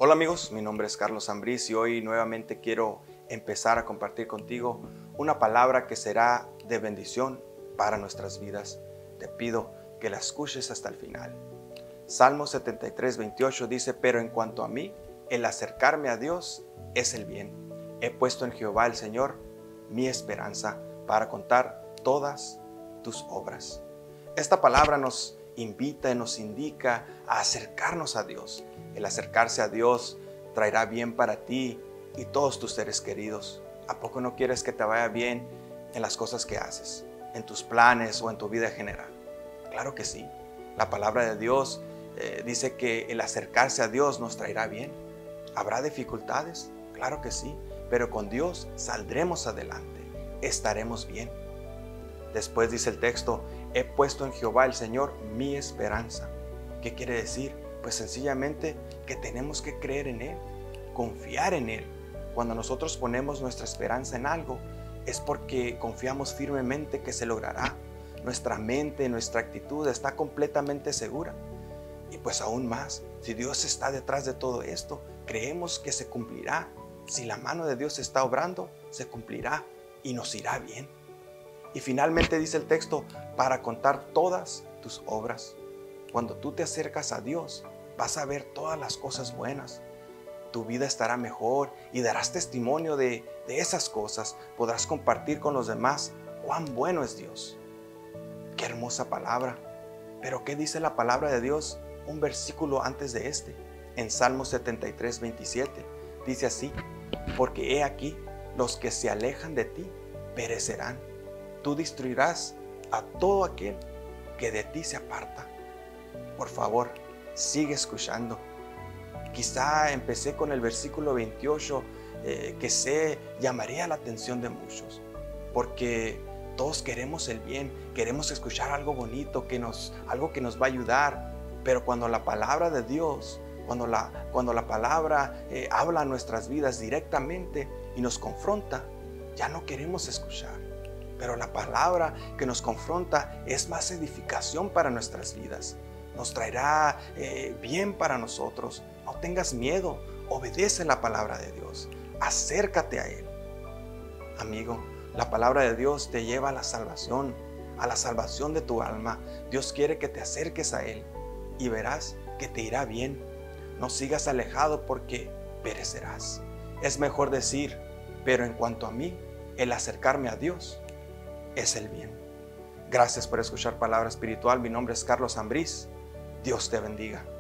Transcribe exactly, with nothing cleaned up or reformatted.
Hola amigos, mi nombre es Carlos Ambriz y hoy nuevamente quiero empezar a compartir contigo una palabra que será de bendición para nuestras vidas. Te pido que la escuches hasta el final. Salmo setenta y tres, veintiocho dice: pero en cuanto a mí, el acercarme a Dios es el bien. He puesto en Jehová el Señor mi esperanza para contar todas tus obras. Esta palabra nos invita y nos indica a acercarnos a Dios. El acercarse a Dios traerá bien para ti y todos tus seres queridos. ¿A poco no quieres que te vaya bien en las cosas que haces, en tus planes o en tu vida general? Claro que sí. La palabra de Dios eh, dice que el acercarse a Dios nos traerá bien. ¿Habrá dificultades? Claro que sí, pero con Dios saldremos adelante, estaremos bien. Después dice el texto: he puesto en Jehová el Señor mi esperanza. ¿Qué quiere decir? Pues sencillamente que tenemos que creer en Él, confiar en Él. Cuando nosotros ponemos nuestra esperanza en algo, es porque confiamos firmemente que se logrará. Nuestra mente, nuestra actitud está completamente segura. Y pues aún más, si Dios está detrás de todo esto, creemos que se cumplirá. Si la mano de Dios está obrando, se cumplirá y nos irá bien. Y finalmente dice el texto: para contar todas tus obras. Cuando tú te acercas a Dios, vas a ver todas las cosas buenas. Tu vida estará mejor y darás testimonio de, de esas cosas. Podrás compartir con los demás cuán bueno es Dios. Qué hermosa palabra. Pero ¿qué dice la palabra de Dios? Un versículo antes de este, en Salmo setenta y tres, veintisiete. Dice así: porque he aquí, los que se alejan de ti perecerán. Tú destruirás a todo aquel que de ti se aparta. Por favor, sigue escuchando. Quizá empecé con el versículo veintiocho, eh, que sé llamaría la atención de muchos, porque todos queremos el bien, queremos escuchar algo bonito, que nos, algo que nos va a ayudar, pero cuando la palabra de Dios, cuando la, cuando la palabra eh, habla a nuestras vidas directamente y nos confronta, ya no queremos escuchar. Pero la palabra que nos confronta es más edificación para nuestras vidas. Nos traerá eh, bien para nosotros. No tengas miedo, obedece la palabra de Dios. Acércate a Él. Amigo, la palabra de Dios te lleva a la salvación, a la salvación de tu alma. Dios quiere que te acerques a Él y verás que te irá bien. No sigas alejado porque perecerás. Es mejor decir: pero en cuanto a mí, el acercarme a Dios es el bien. Gracias por escuchar Palabra Espiritual. Mi nombre es Carlos Ambriz. Dios te bendiga.